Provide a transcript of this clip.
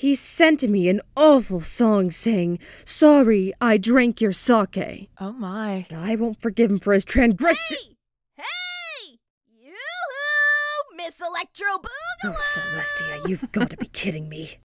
He sent me an awful song saying, "Sorry, I drank your sake." Oh my. But I won't forgive him for his transgression. Hey! Yoo-hoo! Miss Electro Boogaloo! Oh, Celestia, you've got to be kidding me.